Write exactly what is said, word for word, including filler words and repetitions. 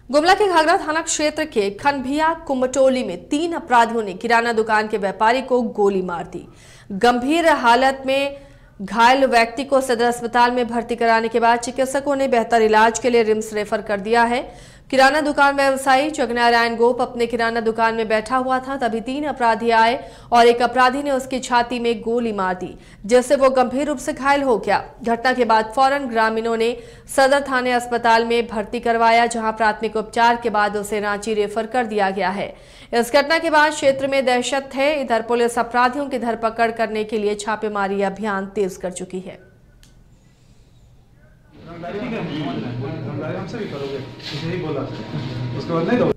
गुमला के घाघरा थाना क्षेत्र के खनभिया कुमटोली में तीन अपराधियों ने किराना दुकान के व्यापारी को गोली मार दी। गंभीर हालत में घायल व्यक्ति को सदर अस्पताल में भर्ती कराने के बाद चिकित्सकों ने बेहतर इलाज के लिए रिम्स रेफर कर दिया है। किराना दुकान व्यवसायी जगनारायण गोप अपने किराना दुकान में बैठा हुआ था, तभी तीन अपराधी आए और एक अपराधी ने उसकी छाती में गोली मार दी, जिससे वो गंभीर रूप से घायल हो गया। घटना के बाद फौरन ग्रामीणों ने सदर थाने अस्पताल में भर्ती करवाया, जहां प्राथमिक उपचार के बाद उसे रांची रेफर कर दिया गया है। इस घटना के बाद क्षेत्र में दहशत है। इधर पुलिस अपराधियों की धरपकड़ करने के लिए छापेमारी अभियान तेज कर चुकी है। हमसे भी करोगे, यही बोला उसके बाद नहीं